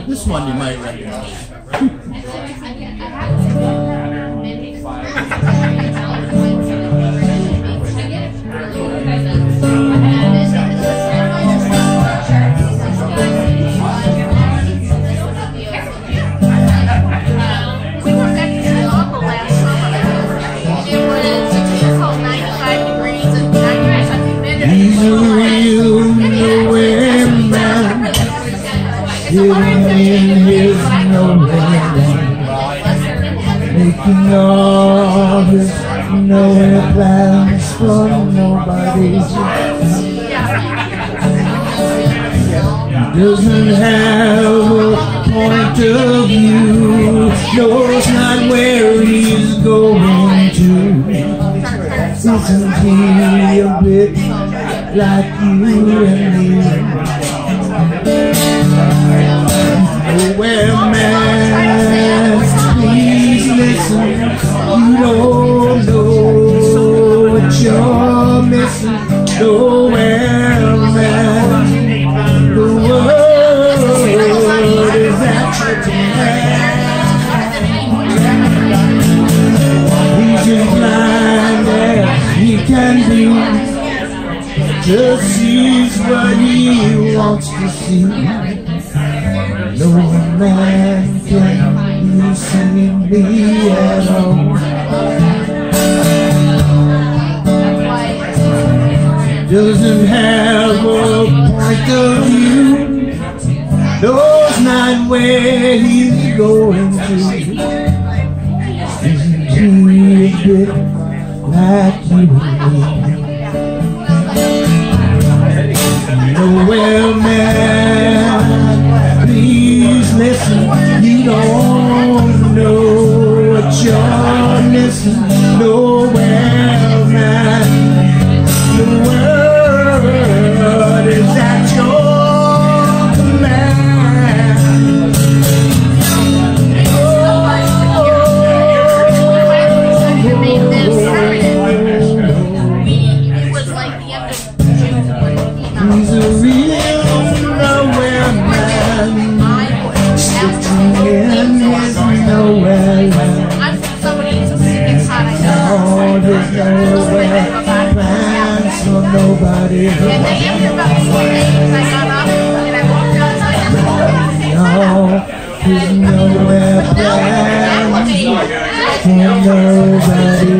This one you might recognize. Making all his nowhere plans for nobody. Doesn't have a point of view, knows not where he's going to. Isn't he a bit like you and me? Nowhere man, please listen. You don't know what you're missing. Nowhere man, the world is at your command. He's as blind as he can be, just sees what he wants to see. No man can be singing me at all. Doesn't have a point of view, knows not where he's going to. Isn't he a bit like you and me? Nowhere man, please listen. You don't know what you're missing. Nowhere man, the world is at your command. He's a real nowhere man, sitting in his nowhere land. Oh, there's nowhere plans for nobody. No, there's nowhere plans for nobody.